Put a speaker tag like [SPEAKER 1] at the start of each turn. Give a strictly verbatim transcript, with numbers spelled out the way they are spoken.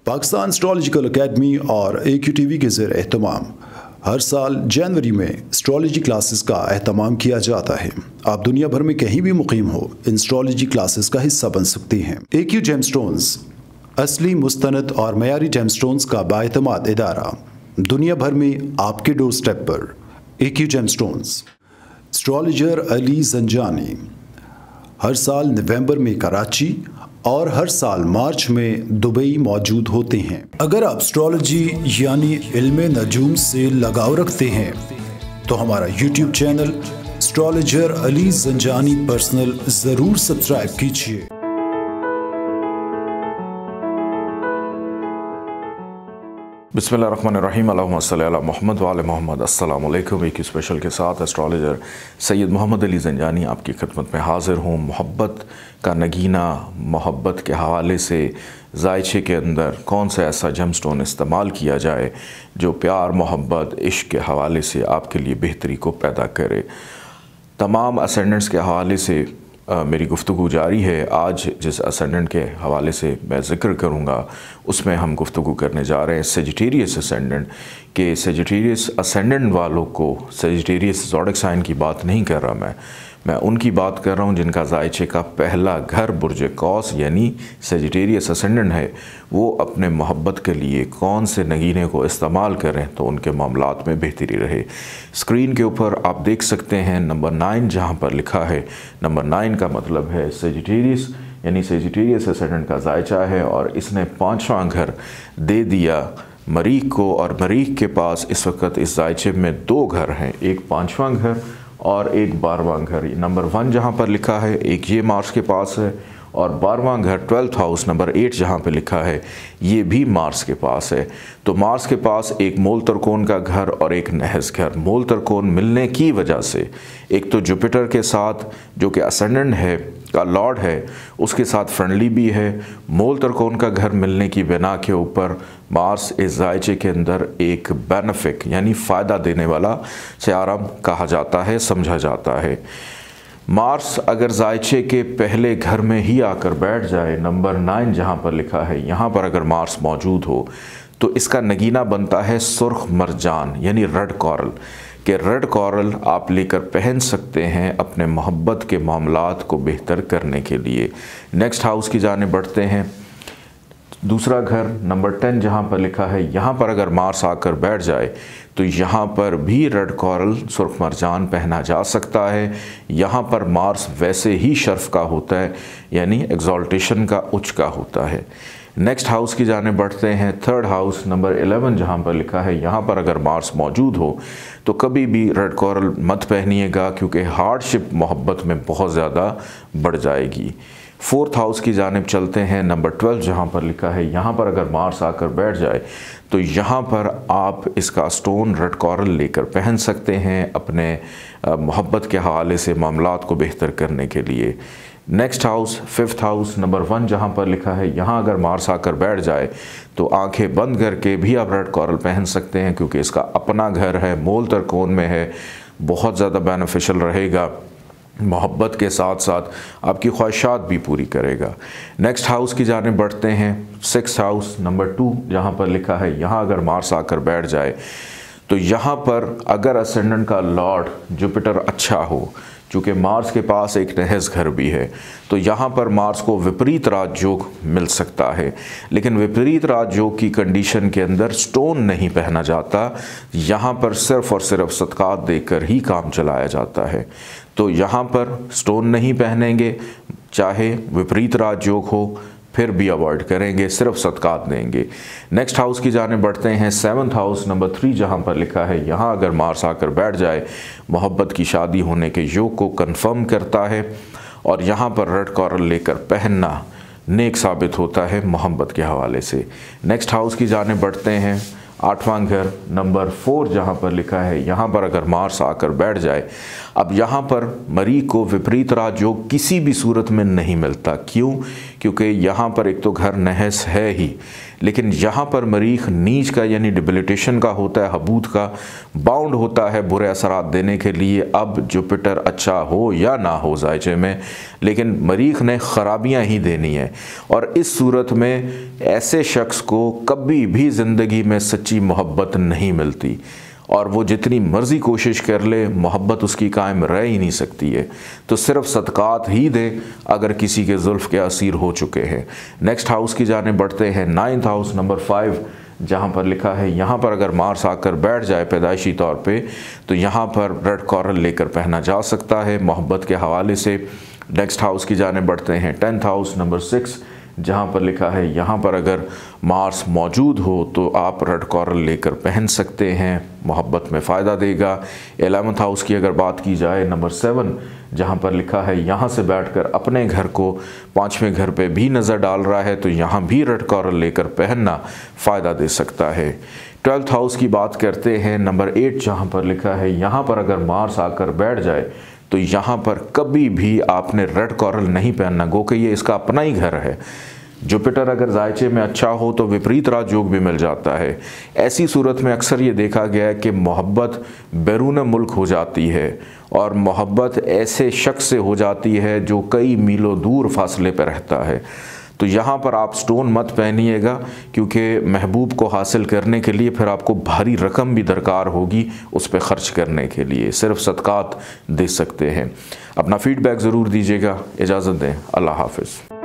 [SPEAKER 1] Pakistan astrological academy और ए Q T V के ज़ेर एहतमाम हर साल जनवरी में एस्ट्रोलॉजी क्लासेस का एहतमाम किया जाता है। आप दुनिया भर में कहीं भी मुकीम हो, इन एस्ट्रोलॉजी क्लासेस का हिस्सा बन सकते हैं। ए क्यू जेमस्टोन्स असली, मुस्तनद और मयारी जेमस्टोन्स का बाएतमाद इदारा, दुनिया भर में आपके डोर स्टेप पर। A Q gemstones. Astrologer Ali Zanjani हर साल नवंबर में कराची और हर साल मार्च में दुबई मौजूद होते हैं। अगर आप एस्ट्रोलॉजी यानी इल्मे नजूम से लगाव रखते हैं तो हमारा YouTube channel astrologer Ali Zanjani personal ज़रूर सब्सक्राइब कीजिए।
[SPEAKER 2] बिस्मिल्लाहिर्रहमानिर्रहीम, अल्लाहुम्मा सल्ली अला मुहम्मद व आले मुहम्मद। अस्सलाम वालेकुम। एक स्पेशल के साथ एस्ट्रोलॉजर सैयद मोहम्मद अली जंजानी आपकी खिदमत में हाज़िर हूँ। मोहब्बत का नगीना, मोहब्बत के हवाले से जायचे के अंदर कौन सा ऐसा जेमस्टोन इस्तेमाल किया जाए जो प्यार, मोहब्बत, इश्क के हवाले से आपके लिए बेहतरी को पैदा करे। तमाम असेंडेंट्स के हवाले से आ, मेरी गुफ्तगू जारी है। आज जिस असेंडेंट के हवाले से मैं ज़िक्र करूँगा उसमें हम गुफ्तगू करने जा रहे हैं सेजिटेरियस असेंडेंट के। सेजिटेरियस असेंडेंट वालों को, सेजिटेरियस ज़ोडिक साइन की बात नहीं कर रहा मैं मैं उनकी बात कर रहा हूँ जिनका जायचे का पहला घर बुर्ज कौस यानी सेजिटेरियस असेंडेंट है। वो अपने मोहब्बत के लिए कौन से नगीने को इस्तेमाल करें तो उनके मामलात में बेहतरी रहे। स्क्रीन के ऊपर आप देख सकते हैं नंबर नाइन जहाँ पर लिखा है। नंबर नाइन का मतलब है सेजिटेरियस यानी सेजिटेरियस असेंडेंट का जायचा है और इसने पाँचवां घर दे दिया मरीख को। और मरीख के पास इस वक्त इस जायचे में दो घर हैं, एक पाँचवां घर और एक बारहवां घर। नंबर वन जहाँ पर लिखा है एक ये मार्स के पास है और बारहवां घर ट्वेल्थ हाउस नंबर एट जहाँ पे लिखा है ये भी मार्स के पास है। तो मार्स के पास एक मूल त्रिकोण का घर और एक नहस घर। मूल त्रिकोण मिलने की वजह से एक तो जुपिटर के साथ जो कि असेंडेंट है का लॉर्ड है उसके साथ फ्रेंडली भी है। मूल त्रिकोण का घर मिलने की बिना के ऊपर मार्स इस जायचे के अंदर एक बेनिफिक यानी फ़ायदा देने वाला सियारा कहा जाता है, समझा जाता है। मार्स अगर जायचे के पहले घर में ही आकर बैठ जाए, नंबर नाइन जहाँ पर लिखा है यहाँ पर अगर मार्स मौजूद हो तो इसका नगीना बनता है सुर्ख मरजान यानी रेड कॉरल के। रेड कॉरल आप लेकर पहन सकते हैं अपने मोहब्बत के मामलात को बेहतर करने के लिए। नेक्स्ट हाउस की जाने बढ़ते हैं। दूसरा घर नंबर टेन जहाँ पर लिखा है यहाँ पर अगर मार्स आकर बैठ जाए तो यहाँ पर भी रेड कॉरल सुर्ख मरजान पहना जा सकता है। यहाँ पर मार्स वैसे ही शर्फ का होता है यानी एग्जॉल्टेशन का, उच्च का होता है। नेक्स्ट हाउस की जाने बढ़ते हैं। थर्ड हाउस नंबर इलेवन जहाँ पर लिखा है यहाँ पर अगर मार्स मौजूद हो तो कभी भी रेड कॉरल मत पहनिएगा क्योंकि हार्डशिप मोहब्बत में बहुत ज़्यादा बढ़ जाएगी। फोर्थ हाउस की जानिब चलते हैं। नंबर ट्वेल्व जहाँ पर लिखा है यहाँ पर अगर मार्स आकर बैठ जाए तो यहाँ पर आप इसका स्टोन रेड कॉरल लेकर पहन सकते हैं अपने मोहब्बत के हवाले से मामलात को बेहतर करने के लिए। Next house fifth house number one जहाँ पर लिखा है यहाँ अगर मार्स आकर बैठ जाए तो आंखें बंद करके भी आप रेड कॉरल पहन सकते हैं क्योंकि इसका अपना घर है, मूल त्रिकोण में है, बहुत ज़्यादा बेनिफिशियल रहेगा। मोहब्बत के साथ साथ आपकी ख्वाहिशात भी पूरी करेगा। नेक्स्ट हाउस की जाने बढ़ते हैं। सिक्स हाउस नंबर टू जहाँ पर लिखा है यहाँ अगर मार्स आकर बैठ जाए तो यहाँ पर अगर असेंडेंट का लॉर्ड जुपिटर अच्छा हो, चूँकि मार्स के पास एक नहस घर भी है, तो यहाँ पर मार्स को विपरीत राजयोग मिल सकता है। लेकिन विपरीत राजयोग की कंडीशन के अंदर स्टोन नहीं पहना जाता, यहाँ पर सिर्फ और सिर्फ सदक़ात देकर ही काम चलाया जाता है। तो यहाँ पर स्टोन नहीं पहनेंगे, चाहे विपरीत राजयोग हो फिर भी अवॉइड करेंगे, सिर्फ सदक़ात देंगे। नेक्स्ट हाउस की जाने बढ़ते हैं। सेवन्थ हाउस नंबर थ्री जहाँ पर लिखा है यहाँ अगर मार्स आकर बैठ जाए मोहब्बत की शादी होने के योग को कंफर्म करता है और यहाँ पर रेड कॉरल लेकर पहनना नेक साबित होता है मोहब्बत के हवाले से। नेक्स्ट हाउस की जाने बढ़ते हैं। आठवां घर नंबर फोर जहाँ पर लिखा है यहाँ पर अगर मार्स आकर बैठ जाए, अब यहाँ पर मरीख को विपरीत राजयोग किसी भी सूरत में नहीं मिलता। क्यों? क्योंकि यहाँ पर एक तो घर नहस है ही, लेकिन यहाँ पर मरीख नीच का यानी डिबिलिटेशन का होता है, हबूत का, बाउंड होता है बुरे असरात देने के लिए। अब जुपिटर अच्छा हो या ना हो जायचे में, लेकिन मरीख ने ख़राबियाँ ही देनी है। और इस सूरत में ऐसे शख्स को कभी भी ज़िंदगी में सच्ची मोहब्बत नहीं मिलती, और वो जितनी मर्ज़ी कोशिश कर ले मोहब्बत उसकी कायम रह ही नहीं सकती है। तो सिर्फ सदक़ात ही दे अगर किसी के जुल्फ़ के असीर हो चुके हैं। नेक्स्ट हाउस की जाने बढ़ते हैं, नाइन्थ हाउस नंबर फाइव, जहाँ पर लिखा है यहाँ पर अगर मार्स आकर बैठ जाए पैदाइशी तौर पे तो यहाँ पर रेड कॉरल लेकर पहना जा सकता है मोहब्बत के हवाले से। नेक्स्ट हाउस की जाने बढ़ते हैं, टेंथ हाउस नंबर सिक्स, जहाँ पर लिखा है यहाँ पर अगर मार्स मौजूद हो तो आप रेड कॉरल लेकर पहन सकते हैं, मोहब्बत में फ़ायदा देगा। एलेवंथ हाउस की अगर बात की जाए, नंबर सेवन, जहाँ पर लिखा है यहाँ से बैठकर अपने घर को पाँचवें घर पे भी नज़र डाल रहा है, तो यहाँ भी रेड कॉरल लेकर पहनना फ़ायदा दे सकता है। ट्वेल्थ हाउस की बात करते हैं, नंबर एट, जहाँ पर लिखा है यहाँ पर अगर मार्स आकर बैठ जाए तो यहाँ पर कभी भी आपने रेड कॉरल नहीं पहनना, गो कि ये इसका अपना ही घर है। जुपिटर अगर जायचे में अच्छा हो तो विपरीत राजयोग भी मिल जाता है। ऐसी सूरत में अक्सर ये देखा गया है कि मोहब्बत बैरून मुल्क हो जाती है, और मोहब्बत ऐसे शख्स से हो जाती है जो कई मीलों दूर फासले पर रहता है। तो यहाँ पर आप स्टोन मत पहनिएगा, क्योंकि महबूब को हासिल करने के लिए फिर आपको भारी रकम भी दरकार होगी उस पर ख़र्च करने के लिए। सिर्फ सदक़ात दे सकते हैं। अपना फ़ीडबैक ज़रूर दीजिएगा। इजाज़त दें, अल्लाह हाफ़िज़।